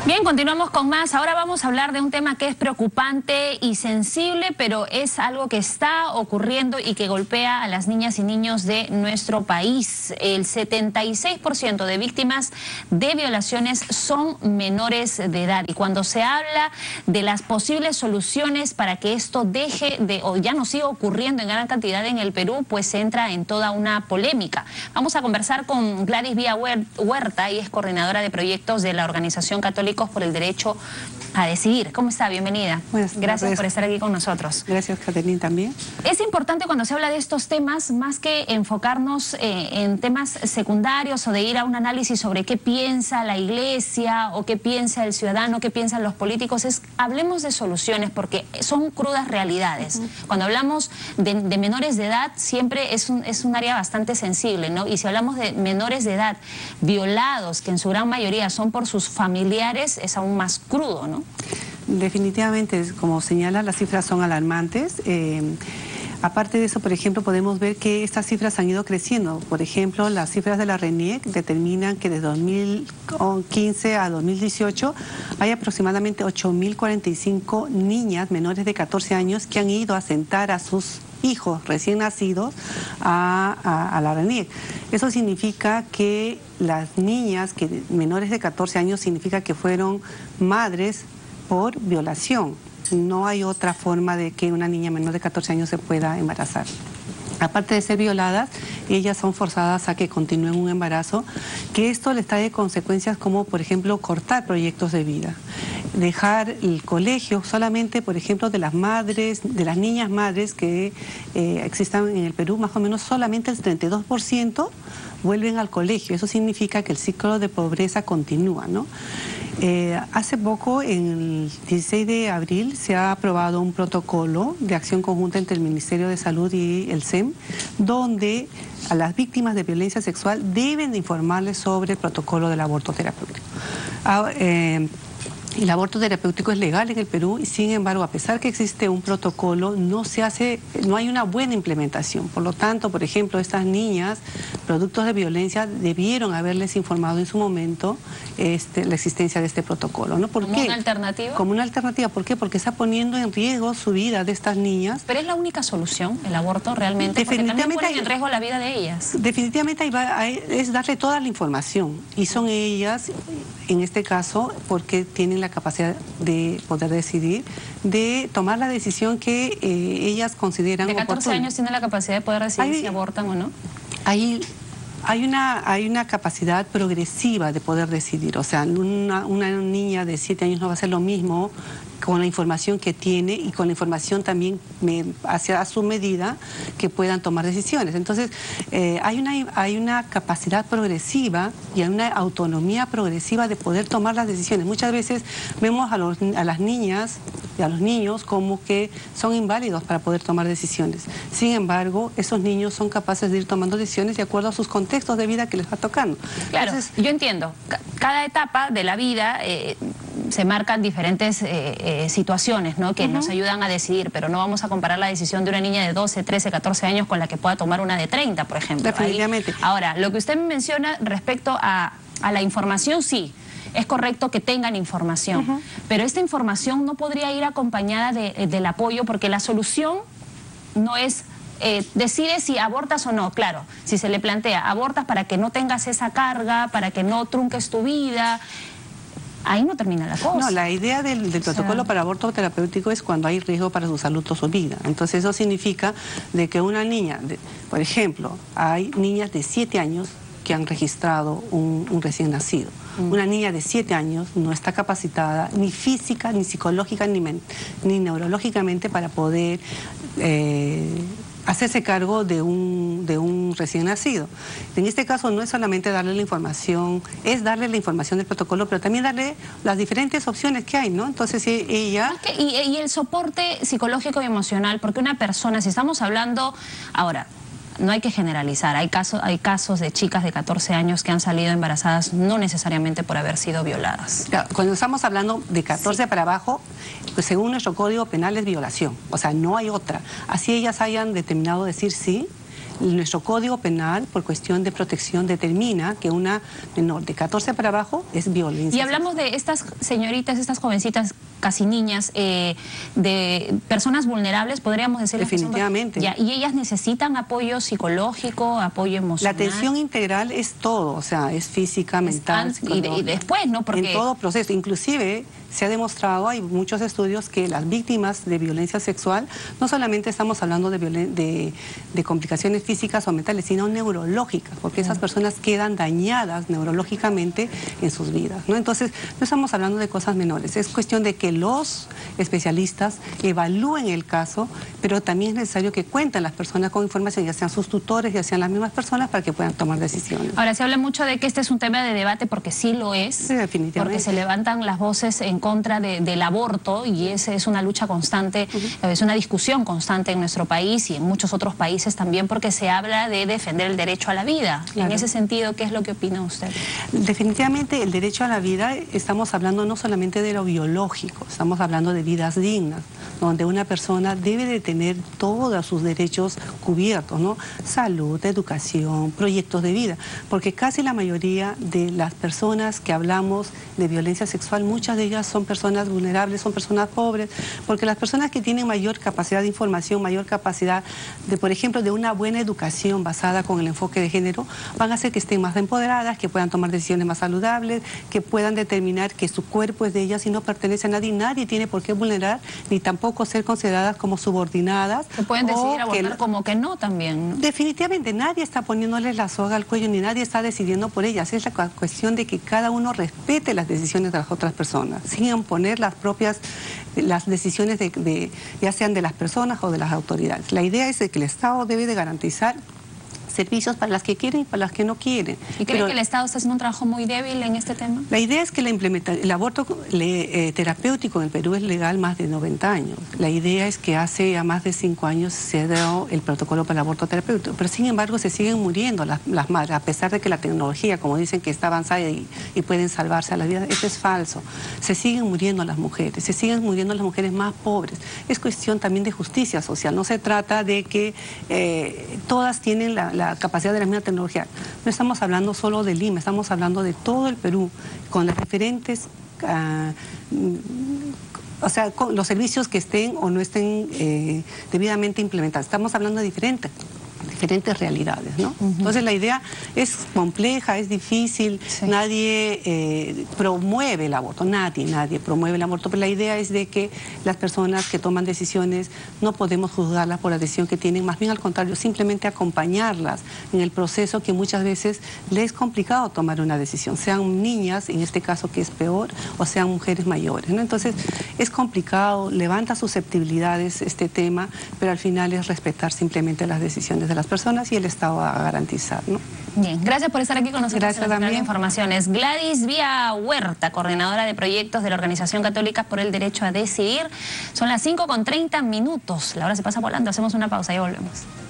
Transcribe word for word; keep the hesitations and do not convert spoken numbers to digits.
Bien, continuamos con más. Ahora vamos a hablar de un tema que es preocupante y sensible, pero es algo que está ocurriendo y que golpea a las niñas y niños de nuestro país. El setenta y seis por ciento de víctimas de violaciones son menores de edad. Y cuando se habla de las posibles soluciones para que esto deje de, o ya no siga ocurriendo en gran cantidad en el Perú, pues se entra en toda una polémica. Vamos a conversar con Gladys Vía Huerta, y es coordinadora de proyectos de la Organización Católicos por el Derecho a Decidir. ¿Cómo está? Bienvenida. Buenas tardes. Gracias por estar aquí con nosotros. Gracias, Caterina, también. Es importante cuando se habla de estos temas, más que enfocarnos eh, en temas secundarios o de ir a un análisis sobre qué piensa la iglesia o qué piensa el ciudadano, qué piensan los políticos, es hablemos de soluciones porque son crudas realidades. Uh-huh. Cuando hablamos de, de menores de edad, siempre es un, es un área bastante sensible, ¿no? Y si hablamos de menores de edad violados, que en su gran mayoría son por sus familiares, es aún más crudo, ¿no? Definitivamente, como señala, las cifras son alarmantes. Eh, aparte de eso, por ejemplo, podemos ver que estas cifras han ido creciendo. Por ejemplo, las cifras de la RENIEC determinan que de dos mil quince a dos mil dieciocho hay aproximadamente ocho mil cuarenta y cinco niñas menores de catorce años que han ido a sentar a sus hijos recién nacidos a, a, a la RENIEC. Eso significa que las niñas que menores de catorce años significa que fueron madres por violación. No hay otra forma de que una niña menor de catorce años se pueda embarazar. Aparte de ser violadas, ellas son forzadas a que continúen un embarazo, que esto les trae consecuencias como, por ejemplo, cortar proyectos de vida. Dejar el colegio solamente, por ejemplo, de las madres, de las niñas madres que eh, existan en el Perú, más o menos solamente el treinta y dos por ciento vuelven al colegio. Eso significa que el ciclo de pobreza continúa, ¿no? Eh, hace poco, en el dieciséis de abril, se ha aprobado un protocolo de acción conjunta entre el Ministerio de Salud y el C E M, donde a las víctimas de violencia sexual deben de informarles sobre el protocolo del aborto terapéutico. Ah, eh, El aborto terapéutico es legal en el Perú y, sin embargo, a pesar que existe un protocolo, no se hace, no hay una buena implementación. Por lo tanto, por ejemplo, estas niñas, productos de violencia, debieron haberles informado en su momento este, la existencia de este protocolo, ¿no? ¿Por ¿Como qué? una alternativa? Como una alternativa. ¿Por qué? Porque está poniendo en riesgo su vida de estas niñas. ¿Pero es la única solución, el aborto, realmente? Porque también pone en riesgo la vida de ellas. Definitivamente ahí va, ahí es darle toda la información. Y son ellas, en este caso, porque tienen la capacidad de poder decidir, de tomar la decisión que eh, ellas consideran ¿De catorce oportuna. años tiene la capacidad de poder decidir hay, si abortan o no? Hay, hay, una, hay una capacidad progresiva de poder decidir. O sea, una, una niña de siete años no va a hacer lo mismo con la información que tiene y con la información también me, hacia a su medida que puedan tomar decisiones. Entonces, eh, hay, una, hay una capacidad progresiva y hay una autonomía progresiva de poder tomar las decisiones. Muchas veces vemos a, los, a las niñas y a los niños como que son inválidos para poder tomar decisiones. Sin embargo, esos niños son capaces de ir tomando decisiones de acuerdo a sus contextos de vida que les va tocando. Claro, Entonces, yo entiendo. Cada etapa de la vida eh, se marcan diferentes eh, eh, situaciones, ¿no? Que uh-huh. nos ayudan a decidir, pero no vamos a comparar la decisión de una niña de doce, trece, catorce años con la que pueda tomar una de treinta, por ejemplo. Definitivamente. Ahí, ahora, lo que usted menciona respecto a, a la información, sí. Es correcto que tengan información, uh-huh. pero esta información no podría ir acompañada de, del apoyo, porque la solución no es eh, decide si abortas o no. Claro, si se le plantea abortas para que no tengas esa carga, para que no trunques tu vida, ahí no termina la cosa. No, la idea del, del protocolo o sea, para aborto terapéutico es cuando hay riesgo para su salud o su vida. Entonces eso significa de que una niña, de, por ejemplo, hay niñas de siete años que han registrado un, un recién nacido. Mm. Una niña de siete años no está capacitada ni física, ni psicológica, ni, ni neurológicamente para poder eh, hacerse cargo de un, de un recién nacido. En este caso no es solamente darle la información, es darle la información del protocolo, pero también darle las diferentes opciones que hay, ¿no? Entonces si ella... Y, y el soporte psicológico y emocional, porque una persona, si estamos hablando ahora... No hay que generalizar, hay casos, hay casos de chicas de catorce años que han salido embarazadas no necesariamente por haber sido violadas. Claro, cuando estamos hablando de catorce sí. para abajo, pues según nuestro Código Penal es violación, o sea, no hay otra. Así ellas hayan determinado decir sí, Nuestro Código Penal, por cuestión de protección, determina que una menor de catorce para abajo es violencia. Y hablamos de estas señoritas, estas jovencitas, casi niñas, eh, de personas vulnerables, podríamos decir. Definitivamente. Ya, y ellas necesitan apoyo psicológico, apoyo emocional. La atención integral es todo, o sea, es física, mental, es y, de, y después, ¿no? Porque en todo proceso, inclusive se ha demostrado, hay muchos estudios que las víctimas de violencia sexual, no solamente estamos hablando de, de, de complicaciones físicas o mentales, sino neurológicas, porque esas personas quedan dañadas neurológicamente en sus vidas, ¿no? Entonces, no estamos hablando de cosas menores, es cuestión de que los especialistas evalúen el caso, pero también es necesario que cuenten las personas con información, ya sean sus tutores, ya sean las mismas personas, para que puedan tomar decisiones. Ahora, se habla mucho de que este es un tema de debate, porque sí lo es, sí, definitivamente. Porque se levantan las voces en contra de, del aborto, y esa es una lucha constante, uh-huh. es una discusión constante en nuestro país y en muchos otros países también, porque se habla de defender el derecho a la vida. Claro. En ese sentido, ¿qué es lo que opina usted? Definitivamente el derecho a la vida, estamos hablando no solamente de lo biológico, estamos hablando de vidas dignas, donde una persona debe de tener todos sus derechos cubiertos, ¿no? Salud, educación, proyectos de vida, porque casi la mayoría de las personas que hablamos de violencia sexual, muchas de ellas son personas vulnerables, son personas pobres, porque las personas que tienen mayor capacidad de información, mayor capacidad de, por ejemplo, de una buena educación basada con el enfoque de género, van a hacer que estén más empoderadas, que puedan tomar decisiones más saludables, que puedan determinar que su cuerpo es de ellas y no pertenece a nadie, nadie tiene por qué vulnerar, ni tampoco ser consideradas como subordinadas. Que pueden decidir abortar como que no también, ¿no? Definitivamente, nadie está poniéndoles la soga al cuello, ni nadie está decidiendo por ellas, es la cuestión de que cada uno respete las decisiones de las otras personas, sin imponer las propias, las decisiones de, de, ya sean de las personas o de las autoridades. La idea es de que el Estado debe de garantizar servicios para las que quieren y para las que no quieren. ¿Y cree que el Estado está haciendo un trabajo muy débil en este tema? La idea es que la implementa, el aborto le, eh, terapéutico en el Perú es legal más de noventa años. La idea es que hace ya más de cinco años se ha dado el protocolo para el aborto terapéutico, pero sin embargo se siguen muriendo las, las madres, a pesar de que la tecnología, como dicen, que está avanzada y, y pueden salvarse a la vida. Eso es falso. Se siguen muriendo las mujeres, se siguen muriendo las mujeres más pobres. Es cuestión también de justicia social. No se trata de que eh, todas tienen la, la capacidad de la misma tecnología. No estamos hablando solo de Lima, estamos hablando de todo el Perú, con las diferentes, uh, o sea, con los servicios que estén o no estén eh, debidamente implementados. Estamos hablando de diferentes diferentes realidades, ¿no? Uh-huh. Entonces la idea es compleja, es difícil, sí. Nadie eh, promueve el aborto, nadie, nadie promueve el aborto, pero la idea es de que las personas que toman decisiones no podemos juzgarlas por la decisión que tienen, más bien al contrario, simplemente acompañarlas en el proceso que muchas veces les es complicado tomar una decisión, sean niñas, en este caso que es peor, o sean mujeres mayores, ¿no? Entonces es complicado, levanta susceptibilidades este tema, pero al final es respetar simplemente las decisiones de las personas y el Estado va a garantizar, ¿no? Bien, gracias por estar aquí con nosotros. Gracias también. Informaciones. Gladys Vía Huerta, coordinadora de proyectos de la Organización Católica por el Derecho a Decidir. Son las cinco con treinta minutos. La hora se pasa volando. Hacemos una pausa y volvemos.